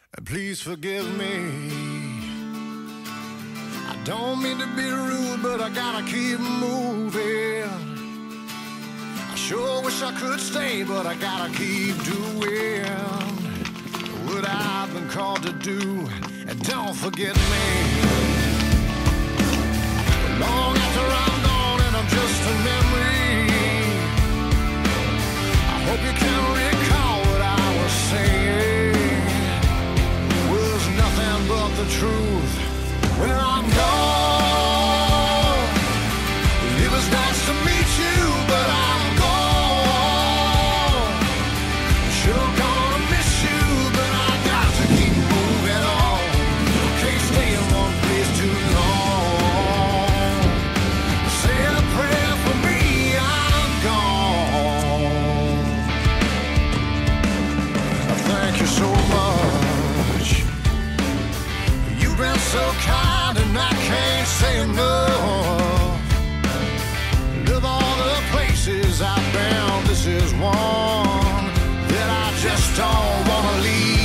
Please forgive me. I don't mean to be rude, but I gotta keep moving. I sure wish I could stay, but I gotta keep doing what I've been called to do. And don't forget me. Long after I'm gone and I'm just a memory, I hope you can recall what I was saying was nothing but the truth. When I'm gone, it was nice to meet you, but I'm gone. Sure gonna miss you, but I got to keep moving on. I can't stay in one place too long. Say a prayer for me, I'm gone. Thank you so much. You've been so kind and I can't say enough. Of all the places I've been, this is one that I just don't wanna leave.